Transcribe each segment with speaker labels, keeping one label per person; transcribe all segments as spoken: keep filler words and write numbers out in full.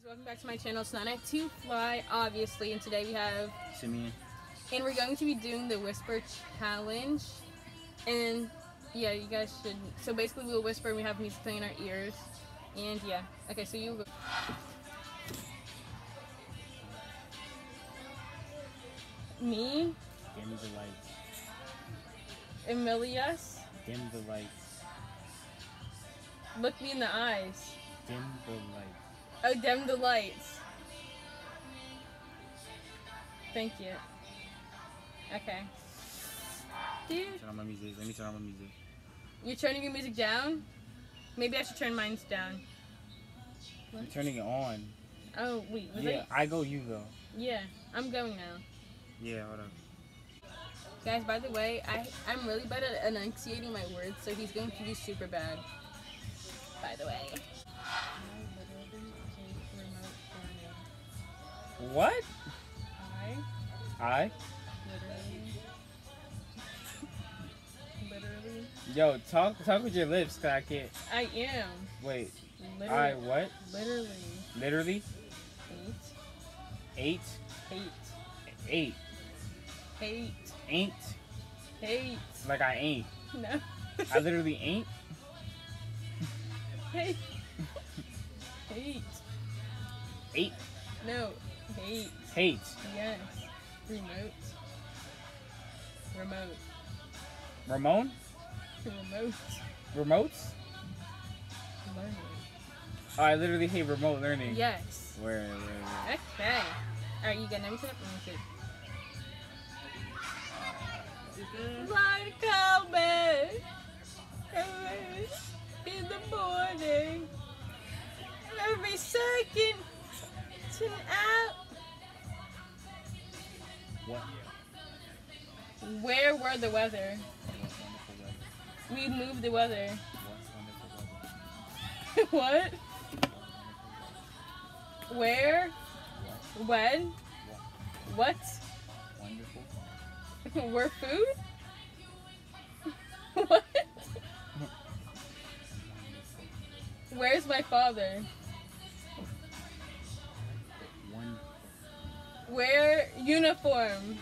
Speaker 1: welcome back to my channel. It's Nine Night to Fly, obviously, and today we have
Speaker 2: Simeon.
Speaker 1: And we're going to be doing the whisper challenge. And yeah, you guys should. So basically, we'll whisper and we have music playing in our ears. And yeah, okay, so you go. Me,
Speaker 2: Dim the lights.
Speaker 1: Emilius,
Speaker 2: Dim the lights.
Speaker 1: look me in the eyes.
Speaker 2: Dim the lights.
Speaker 1: Oh, dim the lights. Thank you. Okay. Dude,
Speaker 2: Turn on my music. Let me turn on my music.
Speaker 1: you're turning your music down? Maybe I should turn mine down.
Speaker 2: I'm turning it on.
Speaker 1: Oh, wait. Was
Speaker 2: Yeah,
Speaker 1: I?
Speaker 2: I go, you go.
Speaker 1: Yeah, I'm going now.
Speaker 2: Yeah, hold on.
Speaker 1: Guys, by the way, I, I'm really bad at enunciating my words, so he's going to do super bad. By the way.
Speaker 2: What?
Speaker 1: I
Speaker 2: I?
Speaker 1: literally, literally,
Speaker 2: Yo, talk talk with your lips, cause I can't.
Speaker 1: I am.
Speaker 2: Wait.
Speaker 1: Literally,
Speaker 2: I what?
Speaker 1: literally,
Speaker 2: Literally?
Speaker 1: hate,
Speaker 2: Eight?
Speaker 1: hate,
Speaker 2: Eight.
Speaker 1: hate,
Speaker 2: Ain't?
Speaker 1: hate.
Speaker 2: Like I ain't.
Speaker 1: No.
Speaker 2: I literally ain't?
Speaker 1: Hate. Hate.
Speaker 2: Eight?
Speaker 1: No. Hate.
Speaker 2: Hate.
Speaker 1: Yes. Remote. Remote.
Speaker 2: Ramon?
Speaker 1: Remote.
Speaker 2: Remotes?
Speaker 1: Learning.
Speaker 2: Oh, I literally hate remote learning.
Speaker 1: Yes.
Speaker 2: Where, where, where?
Speaker 1: Okay. Alright, you got let me set up the music. Like come back in the morning. Every second to out.
Speaker 2: What?
Speaker 1: Where were the weather?
Speaker 2: What wonderful weather.
Speaker 1: We moved the weather.
Speaker 2: What wonderful weather.
Speaker 1: What? Where?
Speaker 2: What?
Speaker 1: When?
Speaker 2: What?
Speaker 1: What?
Speaker 2: Wonderful.
Speaker 1: We're food? What? Where's my father?
Speaker 2: Wonderful.
Speaker 1: Where? Uniform.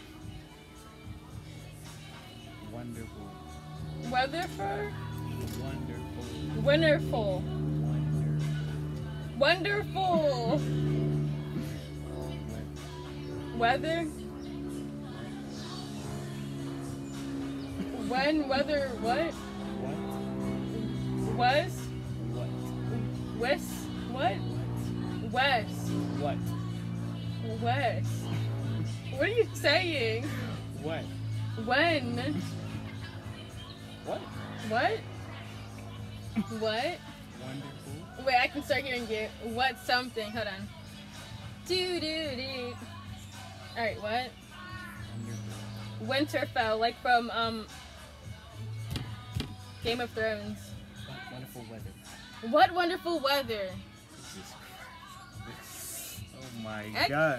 Speaker 2: Wonderful.
Speaker 1: Weatherford?
Speaker 2: Wonderful.
Speaker 1: Wonderful.
Speaker 2: Wonderful.
Speaker 1: Wonderful. Weather? When weather what?
Speaker 2: What?
Speaker 1: Was?
Speaker 2: What?
Speaker 1: West? What? West.
Speaker 2: What?
Speaker 1: West. What are you saying?
Speaker 2: What?
Speaker 1: When?
Speaker 2: What?
Speaker 1: What? What?
Speaker 2: Wonderful.
Speaker 1: Wait, I can start hearing you. What something? Hold on. Do do do. Alright, what?
Speaker 2: Wonderful.
Speaker 1: Winterfell, like from um Game of Thrones.
Speaker 2: What wonderful weather.
Speaker 1: What wonderful weather.
Speaker 2: Jesus Christ. Oh my
Speaker 1: Okay.
Speaker 2: god.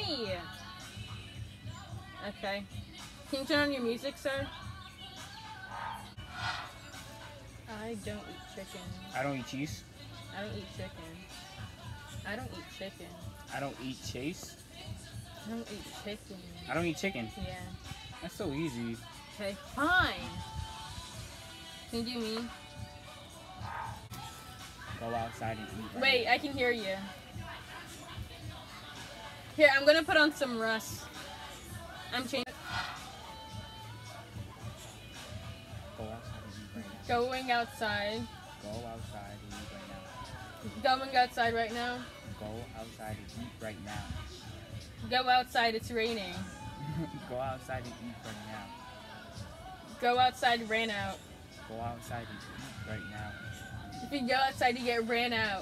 Speaker 1: Okay. Can you turn on your music, sir? I don't eat chicken.
Speaker 2: I don't eat cheese.
Speaker 1: I don't eat chicken. I don't eat chicken.
Speaker 2: I don't eat chase.
Speaker 1: I don't eat chicken.
Speaker 2: I don't eat chicken.
Speaker 1: Yeah.
Speaker 2: That's so easy.
Speaker 1: Okay, fine. Can you do me?
Speaker 2: Go outside and eat. Right
Speaker 1: Wait, I can hear you. Here, I'm gonna put on some Russ. I'm changing.
Speaker 2: Go outside and eat right now.
Speaker 1: Going outside right now.
Speaker 2: Go outside and eat right now.
Speaker 1: Going outside right now. Go outside, it's raining.
Speaker 2: Go outside and eat right now.
Speaker 1: Go outside, ran out.
Speaker 2: Go outside and eat right now.
Speaker 1: If you go outside, you get ran out.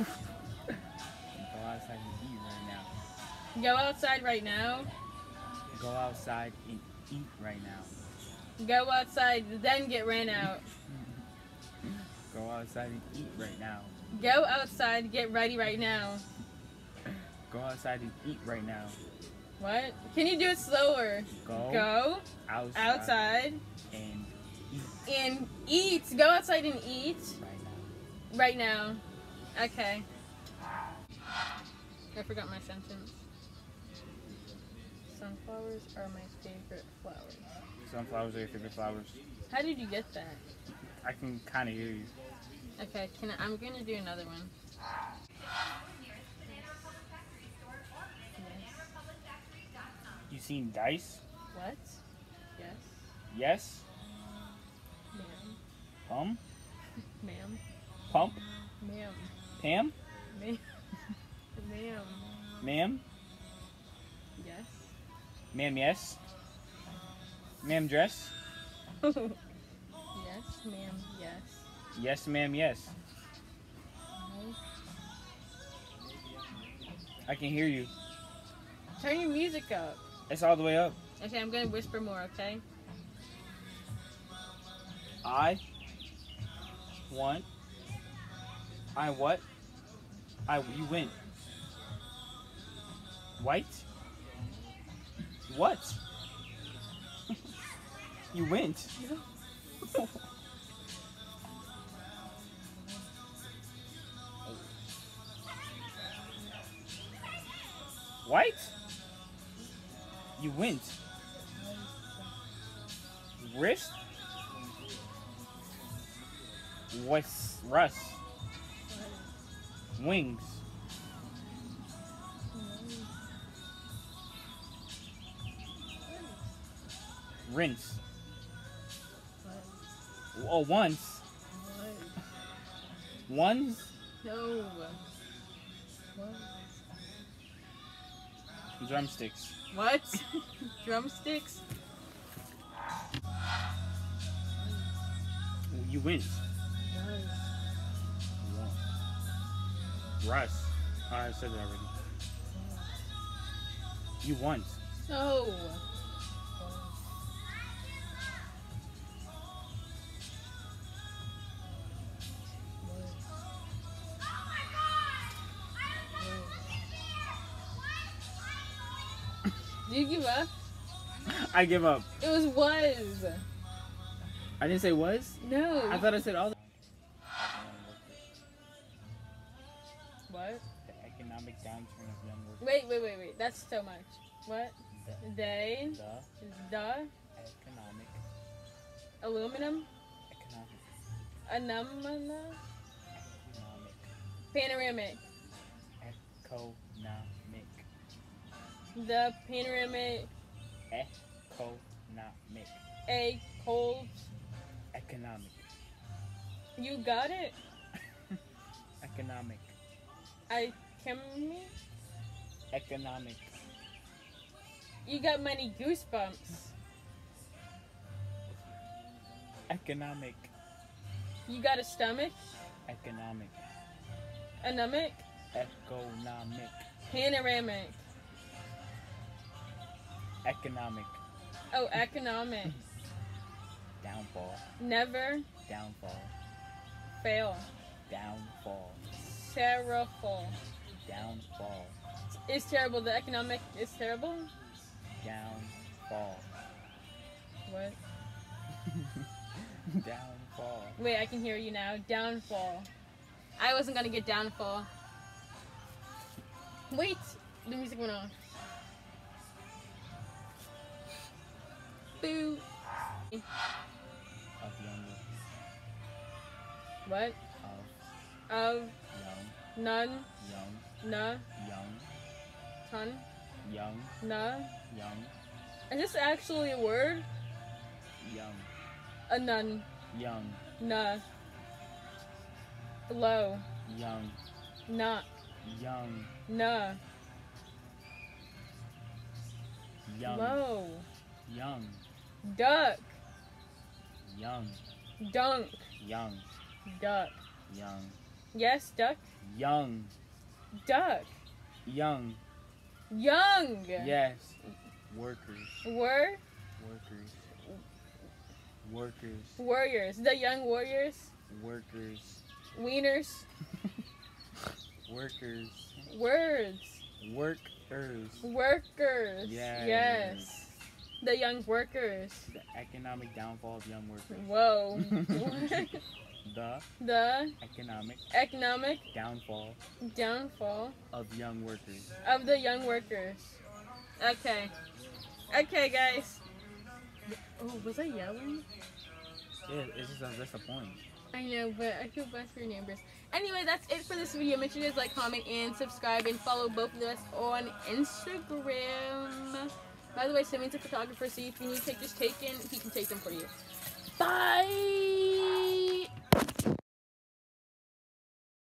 Speaker 2: Go outside and eat right now.
Speaker 1: Go outside right now.
Speaker 2: Go outside and eat right now.
Speaker 1: Go outside, then get ran out.
Speaker 2: Go outside and eat right now.
Speaker 1: Go outside, get ready right now.
Speaker 2: Go outside and eat right now.
Speaker 1: What? Can you do it slower?
Speaker 2: Go,
Speaker 1: Go
Speaker 2: outside,
Speaker 1: outside
Speaker 2: and eat
Speaker 1: and eat. Go outside and eat
Speaker 2: right now.
Speaker 1: right now. Okay. I forgot my sentence. Sunflowers are my favorite flowers.
Speaker 2: Sunflowers are your favorite flowers.
Speaker 1: How did you get that?
Speaker 2: I can kind of hear you.
Speaker 1: Okay, can I, I'm gonna do another one.
Speaker 2: You seen Dice?
Speaker 1: What? Yes.
Speaker 2: Yes.
Speaker 1: Ma'am.
Speaker 2: Pum?
Speaker 1: Ma'am.
Speaker 2: Pump?
Speaker 1: Ma'am.
Speaker 2: Pam?
Speaker 1: Ma'am. Ma'am.
Speaker 2: Ma'am?
Speaker 1: Yes.
Speaker 2: Ma'am, yes. Ma'am, dress?
Speaker 1: Yes, ma'am. Yes.
Speaker 2: Yes, ma'am, yes.
Speaker 1: No.
Speaker 2: I can hear you.
Speaker 1: Turn your music up.
Speaker 2: It's all the way up.
Speaker 1: Okay, I'm gonna whisper more, okay?
Speaker 2: I want. I what? I you win. White? What? You went. White? You went. Wrist? What's Russ? Wings. Rinse. Oh, once. Ones?
Speaker 1: No. What?
Speaker 2: Drumsticks.
Speaker 1: What? Drumsticks?
Speaker 2: You went. Russ. Oh, I said that already. You won.
Speaker 1: No. Do you give up?
Speaker 2: I give up.
Speaker 1: It was was.
Speaker 2: I didn't say was?
Speaker 1: No.
Speaker 2: I thought I said all the...
Speaker 1: What?
Speaker 2: The economic downturn of young workers.
Speaker 1: Wait, wait, wait, wait. That's so much. What?
Speaker 2: The,
Speaker 1: They.
Speaker 2: the
Speaker 1: The.
Speaker 2: economic...
Speaker 1: Aluminum.
Speaker 2: Economic...
Speaker 1: Anumana.
Speaker 2: Economic...
Speaker 1: Panoramic.
Speaker 2: Economic...
Speaker 1: The panoramic.
Speaker 2: Economic...
Speaker 1: A cold.
Speaker 2: Economic...
Speaker 1: You got it?
Speaker 2: Economic...
Speaker 1: I can me?
Speaker 2: Economic...
Speaker 1: You got many goosebumps.
Speaker 2: Economic...
Speaker 1: You got a stomach?
Speaker 2: Economic...
Speaker 1: Anumic?
Speaker 2: Economic...
Speaker 1: Panoramic.
Speaker 2: Economic...
Speaker 1: Oh, economic.
Speaker 2: Downfall...
Speaker 1: Never
Speaker 2: Downfall...
Speaker 1: fail.
Speaker 2: Downfall...
Speaker 1: Terrible.
Speaker 2: Downfall...
Speaker 1: It's terrible. The economic is terrible?
Speaker 2: Downfall...
Speaker 1: What?
Speaker 2: Downfall...
Speaker 1: Wait, I can hear you now. Downfall. I wasn't gonna get downfall. Wait! The music went off. Boo!
Speaker 2: Of young workers.
Speaker 1: What?
Speaker 2: Of
Speaker 1: Of
Speaker 2: young...
Speaker 1: none,
Speaker 2: Young...
Speaker 1: na,
Speaker 2: Young...
Speaker 1: ton,
Speaker 2: Young...
Speaker 1: na.
Speaker 2: Young...
Speaker 1: Is this actually a word?
Speaker 2: Young...
Speaker 1: A nun,
Speaker 2: Young...
Speaker 1: na. Low,
Speaker 2: Young...
Speaker 1: not,
Speaker 2: Young...
Speaker 1: na.
Speaker 2: Young...
Speaker 1: Low,
Speaker 2: Young...
Speaker 1: duck,
Speaker 2: Young...
Speaker 1: dunk,
Speaker 2: Young...
Speaker 1: duck.
Speaker 2: Young...
Speaker 1: Yes, duck,
Speaker 2: Young...
Speaker 1: duck.
Speaker 2: Young...
Speaker 1: Young.
Speaker 2: Yes... Workers...
Speaker 1: Were
Speaker 2: Workers... Workers...
Speaker 1: warriors. The young warriors.
Speaker 2: Workers...
Speaker 1: Wieners.
Speaker 2: Workers...
Speaker 1: Words.
Speaker 2: Workers...
Speaker 1: Workers.
Speaker 2: Yes.
Speaker 1: Yes. The young workers.
Speaker 2: The economic downfall of young workers.
Speaker 1: Whoa. What?
Speaker 2: the
Speaker 1: the
Speaker 2: economic
Speaker 1: economic
Speaker 2: downfall
Speaker 1: downfall
Speaker 2: of young workers.
Speaker 1: of the young workers. Okay. Okay, guys. Oh, was I yelling?
Speaker 2: Yeah, it's just a, that's a point.
Speaker 1: I know, but I feel bad for your neighbors. Anyway, that's it for this video. Make sure you guys like, comment, and subscribe, and follow both of us on Instagram. By the way, Simeon's a photographer, so if you need pictures taken, he can take them for you. Bye!